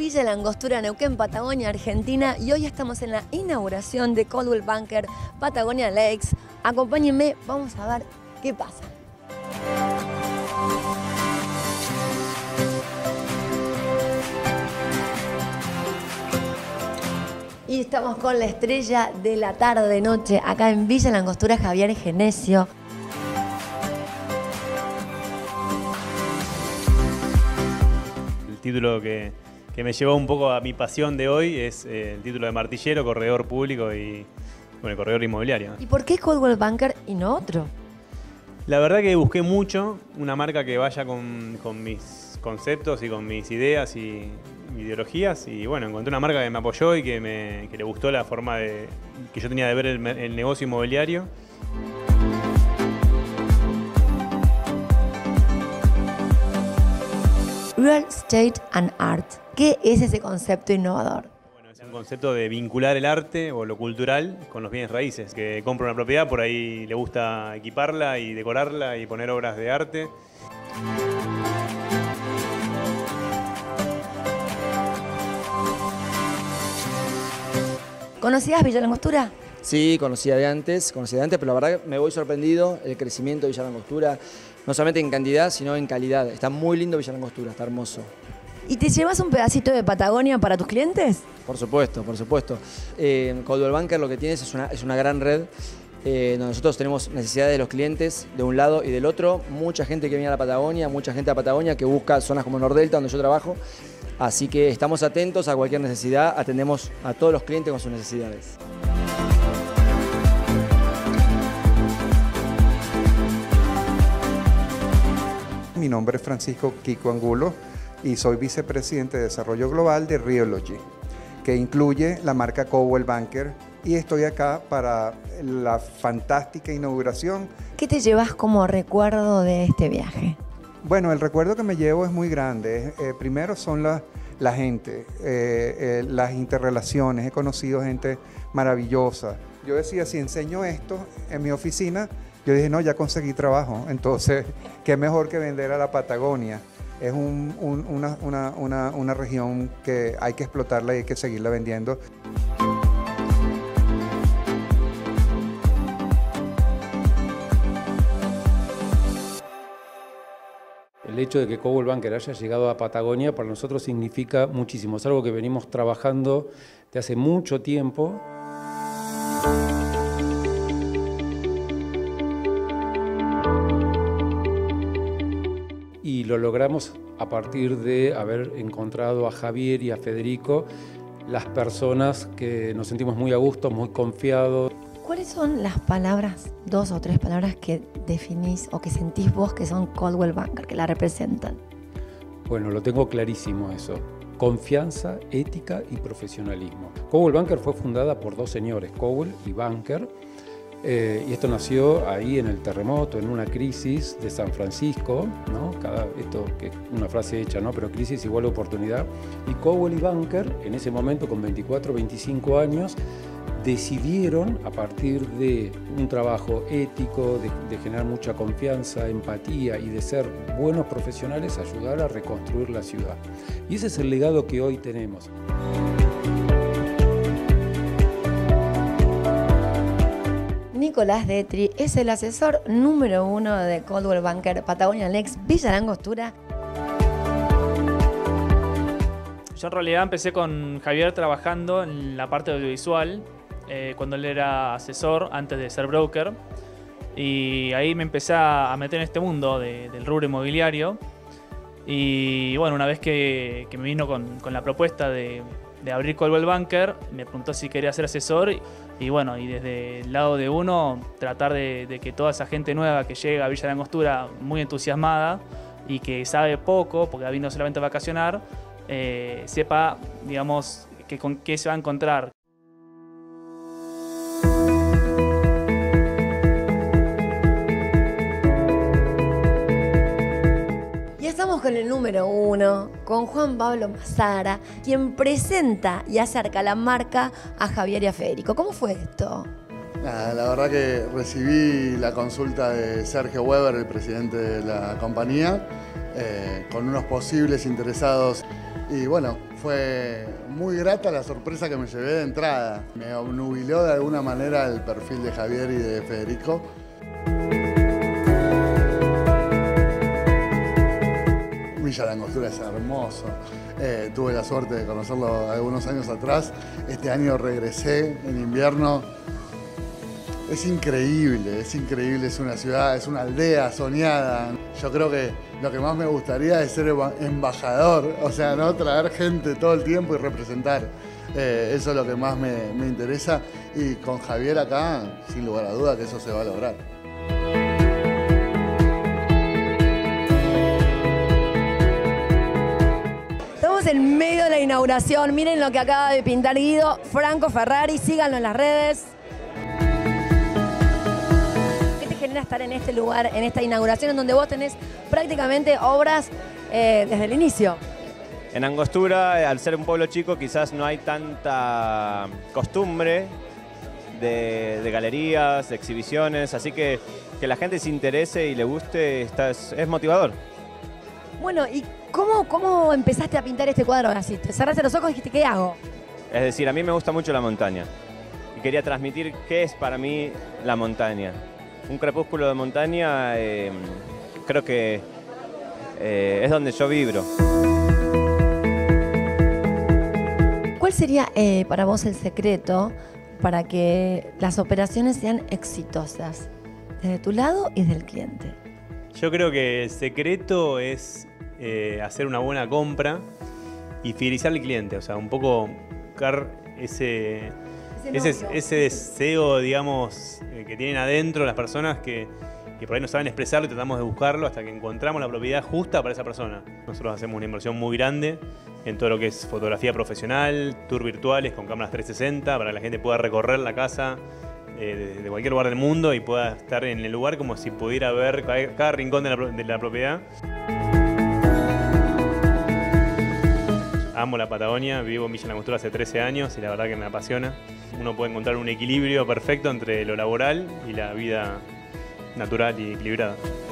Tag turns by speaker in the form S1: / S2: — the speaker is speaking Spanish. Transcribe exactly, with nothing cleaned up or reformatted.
S1: Villa La Angostura, Neuquén, Patagonia, Argentina, y hoy estamos en la inauguración de Coldwell Banker Patagonia Lakes. Acompáñenme, vamos a ver qué pasa. Y estamos con la estrella de la tarde-noche, acá en Villa La Angostura, Javier Genesio.
S2: El título que, que me llevó un poco a mi pasión de hoy es eh, el título de martillero, corredor público y bueno, corredor inmobiliario.
S1: ¿Y por qué Coldwell Banker y no otro?
S2: La verdad que busqué mucho una marca que vaya con, con mis conceptos y con mis ideas y ideologías, y bueno, encontré una marca que me apoyó y que, me, que le gustó la forma de, que yo tenía de ver el, el negocio inmobiliario.
S1: Real Estate and Art. ¿Qué es ese concepto innovador?
S2: Bueno, es un concepto de vincular el arte o lo cultural con los bienes raíces. Que compra una propiedad, por ahí le gusta equiparla y decorarla y poner obras de arte.
S1: ¿Conocías Villa La Angostura?
S3: Sí, conocía de antes, conocía de antes, pero la verdad que me voy sorprendido el crecimiento de Villa La Angostura, no solamente en cantidad, sino en calidad. Está muy lindo Villa La Angostura, está hermoso.
S1: ¿Y te llevas un pedacito de Patagonia para tus clientes?
S3: Por supuesto, por supuesto. Eh, Coldwell Banker lo que tienes es una, es una gran red. Eh, donde nosotros tenemos necesidades de los clientes de un lado y del otro. Mucha gente que viene a la Patagonia, mucha gente a Patagonia que busca zonas como Nordelta, donde yo trabajo. Así que estamos atentos a cualquier necesidad, atendemos a todos los clientes con sus necesidades.
S4: Mi nombre es Francisco Kiko Angulo y soy vicepresidente de Desarrollo Global de Realogy, que incluye la marca Coldwell Banker, y estoy acá para la fantástica inauguración.
S1: ¿Qué te llevas como recuerdo de este viaje?
S4: Bueno, el recuerdo que me llevo es muy grande. Eh, primero son la, la gente, eh, eh, las interrelaciones. He conocido gente maravillosa. Yo decía, si enseño esto en mi oficina, yo dije, no, ya conseguí trabajo. Entonces, qué mejor que vender a la Patagonia. Es un, un, una, una, una, una región que hay que explotarla y hay que seguirla vendiendo.
S5: El hecho de que Coldwell Banker haya llegado a Patagonia para nosotros significa muchísimo. Es algo que venimos trabajando de hace mucho tiempo. Y lo logramos a partir de haber encontrado a Javier y a Federico, las personas que nos sentimos muy a gusto, muy confiados.
S1: ¿Cuáles son las palabras, dos o tres palabras que definís o que sentís vos que son Coldwell Banker, que la representan?
S5: Bueno, lo tengo clarísimo eso. Confianza, ética y profesionalismo. Coldwell Banker fue fundada por dos señores, Coldwell y Banker, eh, y esto nació ahí en el terremoto, en una crisis de San Francisco, ¿no? Cada, esto que es una frase hecha, ¿no? Pero crisis igual oportunidad. Y Coldwell y Banker, en ese momento con veinticuatro, veinticinco años, decidieron, a partir de un trabajo ético, de, de generar mucha confianza, empatía y de ser buenos profesionales, ayudar a reconstruir la ciudad. Y ese es el legado que hoy tenemos.
S1: Nicolás Detri es el asesor número uno de Coldwell Banker Patagonia Lakes, Villa La Angostura.
S6: Yo en realidad empecé con Javier trabajando en la parte audiovisual, eh, cuando él era asesor antes de ser broker, y ahí me empecé a meter en este mundo de, del rubro inmobiliario. Y bueno, una vez que, que me vino con, con la propuesta de, de abrir Coldwell Banker, me preguntó si quería ser asesor, y, y bueno, y desde el lado de uno tratar de, de que toda esa gente nueva que llega a Villa La Angostura muy entusiasmada y que sabe poco, porque ha venido solamente a vacacionar, Eh, sepa, digamos, que con qué se va a encontrar.
S1: Y estamos con el número uno, con Juan Pablo Mazara, quien presenta y acerca la marca a Javier y a Federico. ¿Cómo fue esto?
S7: Nada, la verdad que recibí la consulta de Sergio Weber, el presidente de la compañía, eh, con unos posibles interesados Y bueno, fue muy grata la sorpresa que me llevé de entrada. Me obnubiló de alguna manera el perfil de Javier y de Federico. Villa La Angostura es hermoso. Eh, tuve la suerte de conocerlo algunos años atrás. Este año regresé en invierno. Es increíble, es increíble, es una ciudad, es una aldea soñada. Yo creo que lo que más me gustaría es ser embajador, o sea, ¿no? Traer gente todo el tiempo y representar. Eh, eso es lo que más me, me interesa. Y con Javier acá, sin lugar a duda que eso se va a lograr.
S1: Estamos en medio de la inauguración. Miren lo que acaba de pintar Guido. Franco Ferrari, síganlo en las redes. Genera estar en este lugar, en esta inauguración, en donde vos tenés prácticamente obras eh, desde el inicio?
S8: En Angostura, al ser un pueblo chico, quizás no hay tanta costumbre de, de galerías, de exhibiciones, así que que la gente se interese y le guste está, es, es motivador.
S1: Bueno, ¿y cómo, cómo empezaste a pintar este cuadro? Así, te cerraste los ojos y dijiste, ¿qué hago?
S8: Es decir, a mí me gusta mucho la montaña y quería transmitir qué es para mí la montaña. Un crepúsculo de montaña, eh, creo que eh, es donde yo vibro.
S1: ¿Cuál sería eh, para vos el secreto para que las operaciones sean exitosas? Desde tu lado y del cliente.
S2: Yo creo que el secreto es eh, hacer una buena compra y fidelizar al cliente. O sea, un poco buscar ese... Ese, ese deseo, digamos, eh, que tienen adentro las personas que, que por ahí no saben expresarlo y tratamos de buscarlo hasta que encontramos la propiedad justa para esa persona. Nosotros hacemos una inversión muy grande en todo lo que es fotografía profesional, tours virtuales con cámaras trescientos sesenta para que la gente pueda recorrer la casa eh, de, de cualquier lugar del mundo y pueda estar en el lugar como si pudiera ver cada, cada rincón de la, de la propiedad. Amo la Patagonia, vivo en Villa La Angostura hace trece años y la verdad que me apasiona. Uno puede encontrar un equilibrio perfecto entre lo laboral y la vida natural y equilibrada.